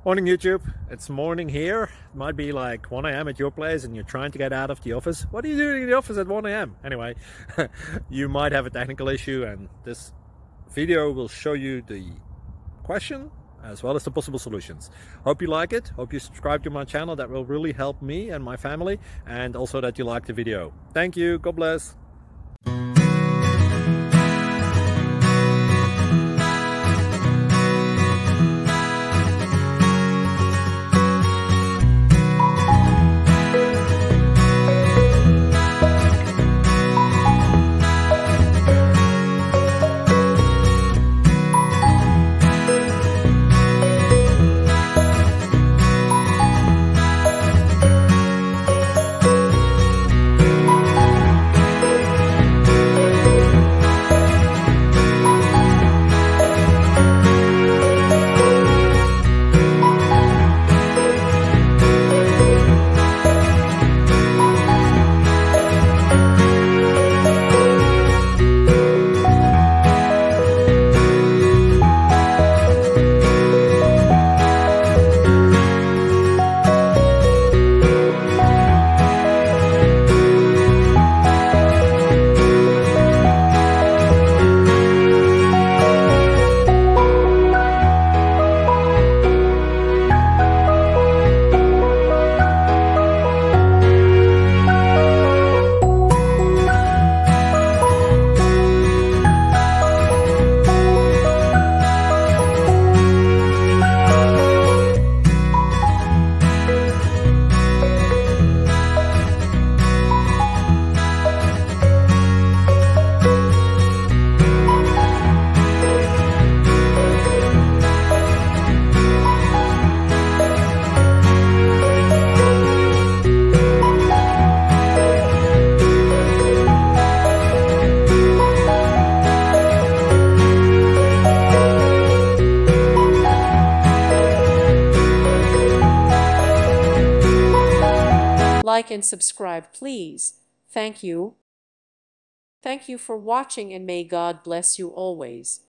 Morning YouTube, it's morning here. It might be like 1 a.m. at your place and you're trying to get out of the office. What are you doing in the office at 1 a.m? Anyway, you might have a technical issue and this video will show you the question as well as the possible solutions. Hope you like it, hope you subscribe to my channel. That will really help me and my family, and also that you like the video. Thank you, God bless. Like and subscribe, please. Thank you. Thank you for watching, and may God bless you always.